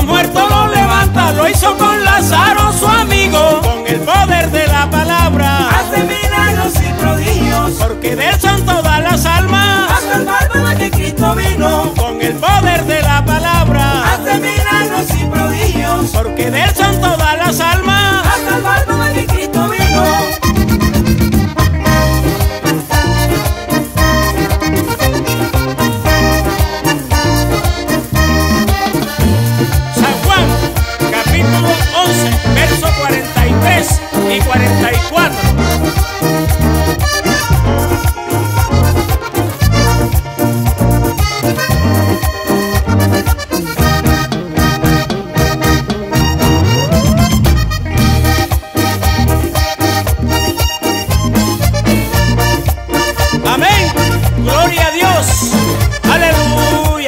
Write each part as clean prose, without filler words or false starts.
los muertos los levanta, lo hizo con Lázaro su amigo. Con el poder de la palabra hace milagros y prodigios, porque de él son todas las almas. hasta el bárbaro que Cristo vino. Con el poder de la palabra Hace milagros y prodigios, porque de él son todas las almas. hasta el bárbaro que Cristo vino. San Juan, capítulo 11, versos 43 y 44. Amén, gloria a Dios, aleluya.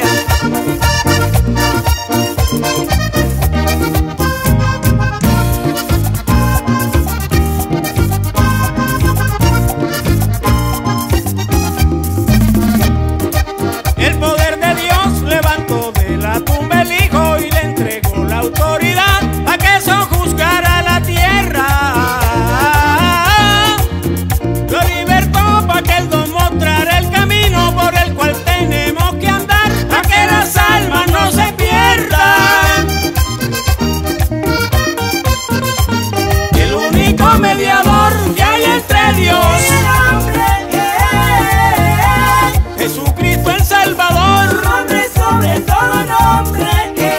El poder de Dios levantó de la tumba el Hijo y le entregó la autoridad a que sojuzgara la tierra. Lo libertó para que Él nos mostrara el camino por el cual tenemos que andar, para que las almas no se pierdan. El único mediador que hay entre Dios, Jesucristo el Salvador. Nombre sobre todo nombre,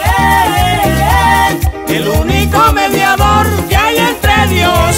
El único mediador que hay entre Dios,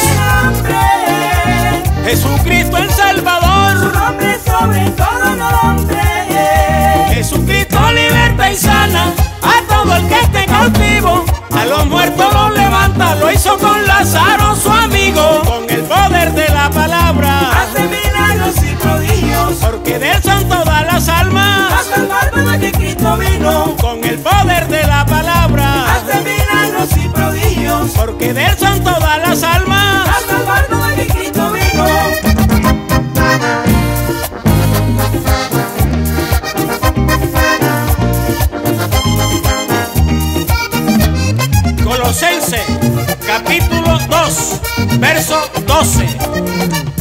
Jesucristo el Salvador. nombre sobre todo nombre. Jesucristo liberta y sana a todo el que esté cautivo. A los muertos los levanta, lo hizo con Lázaro su amigo. Con el poder de la palabra Hace milagros y prodigios, porque de él son todas las almas. hasta el bárbaro que Cristo vino. Con el poder de la palabra Hace milagros y prodigios, porque de él son todas las almas. hasta el bárbaro que Cristo vino. Colosenses, capítulo 2, verso 12.